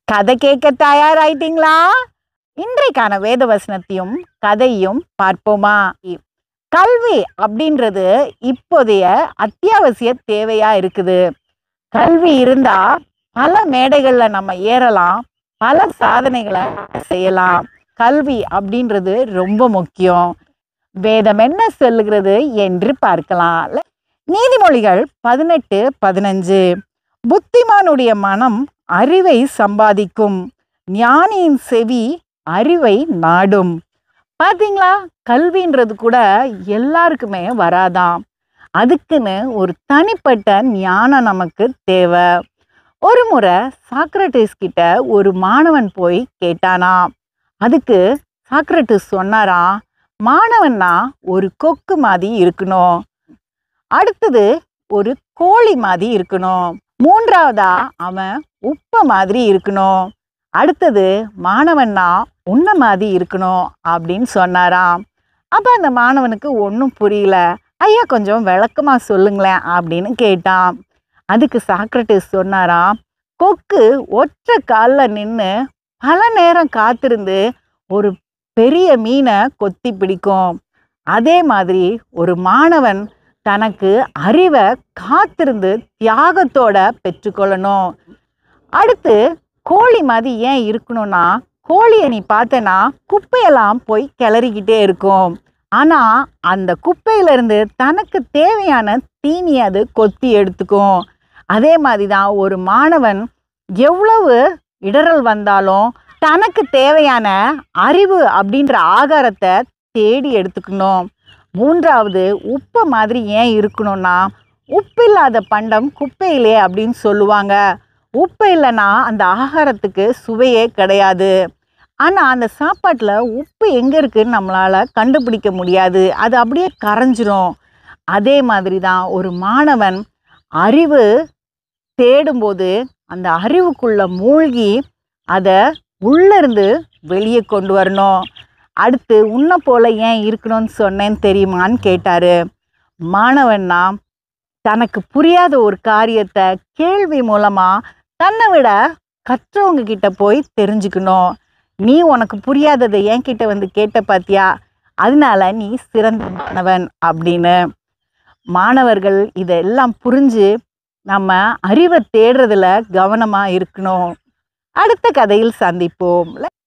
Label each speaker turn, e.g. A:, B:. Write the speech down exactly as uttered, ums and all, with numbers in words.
A: கதை கேட்க தயாராயிட்டீங்களா? இன்றைக்கான வேத வசனத்தையும் கதையும் பார்ப்போமா? கல்வி அப்படின்றது இப்போதைய அத்தியாவசிய தேவையா இருக்குது. கல்வி இருந்தா பல மேடைகள்ல நம்ம ஏறலாம், பல சாதனைகளை செய்யலாம். கல்வி அப்படின்றது ரொம்ப முக்கியம். வேதம் என்ன சொல்லுகிறது என்று பார்க்கலாம். நீதிமொழிகள் பதினெட்டு பதினஞ்சு. புத்திமானுடைய மனம் அறிவை சம்பாதிக்கும், ஞானியின் செவி அறிவை நாடும். பார்த்தீங்களா, கல்வின்றது கூட எல்லாருக்குமே வராதாம். அதுக்குன்னு ஒரு தனிப்பட்ட ஞானம் நமக்கு தேவை. ஒரு முறை சாக்ரட்டிஸ் கிட்ட ஒரு மாணவன் போய் கேட்டானா. அதுக்கு சாக்ரட்டிஸ் சொன்னாரா, மாணவன்னா ஒரு கொக்கு மாதிரி இருக்கணும், அடுத்தது ஒரு கோழி மாதிரி இருக்கணும், மூன்றாவதா அவன் உப்ப மாதிரி இருக்கணும், அடுத்தது மாணவன்னா உன்ன மாதிரி இருக்கணும் அப்படின்னு சொன்னாராம். அப்போ அந்த மாணவனுக்கு ஒன்றும் புரியல. ஐயா கொஞ்சம் விளக்கமா சொல்லுங்களேன் அப்படின்னு கேட்டான். அதுக்கு சாக்ரட்டிஸ் சொன்னாராம், கொக்கு ஒற்றை காலில் நின்று பல நேரம் காத்திருந்து ஒரு பெரிய மீனை கொத்தி பிடிக்கும். அதே மாதிரி ஒரு மாணவன் தனக்கு அறிவை காத்திருந்து தியாகத்தோட பெற்றுக்கொள்ளணும். அடுத்து கோழி மாதிரி ஏன் இருக்கணும்னா, கோழியை நீ பார்த்தனா குப்பையெல்லாம் போய் கிளறிக்கிட்டே இருக்கும். ஆனால் அந்த குப்பையிலிருந்து தனக்கு தேவையான தீனி அது கொத்தி எடுத்துக்கும். அதே மாதிரி தான் ஒரு மாணவன் எவ்வளவு இடரல் வந்தாலும் தனக்கு தேவையான அறிவு அப்படின்ற ஆகாரத்தை தேடி எடுத்துக்கணும். மூன்றாவது உப்பு மாதிரி ஏன் இருக்கணும்னா, உப்பு இல்லாத பண்டம் குப்பையிலே அப்படின்னு சொல்லுவாங்க. உப்பு இல்லைன்னா அந்த ஆகாரத்துக்கு சுவையே கிடையாது. ஆனால் அந்த சாப்பாட்டில் உப்பு எங்கே இருக்குதுன்னு நம்மளால் கண்டுபிடிக்க முடியாது, அது அப்படியே கரைஞ்சிரும். அதே மாதிரி தான் ஒரு மாணவன் அறிவு தேடும்போது அந்த அறிவுக்குள்ளே மூழ்கி அதை உள்ளேருந்து வெளியே கொண்டு வரணும். அடுத்து உன்னை போல ஏன் இருக்கணும்னு சொன்னேன்னு தெரியுமான்னு கேட்டார். மாணவன்னா தனக்கு புரியாத ஒரு காரியத்தை கேள்வி மூலமாக தன்னை விட கற்றவங்க கிட்ட போய் தெரிஞ்சுக்கணும். நீ உனக்கு புரியாததை என்கிட்ட வந்து கேட்ட பார்த்தியா, அதனால நீ சிறந்த மாணவன் அப்படின்னு. மாணவர்கள் இதெல்லாம் புரிஞ்சு நம்ம அறிவை தேடுறதுல கவனமாக இருக்கணும். அடுத்த கதையில் சந்திப்போம்.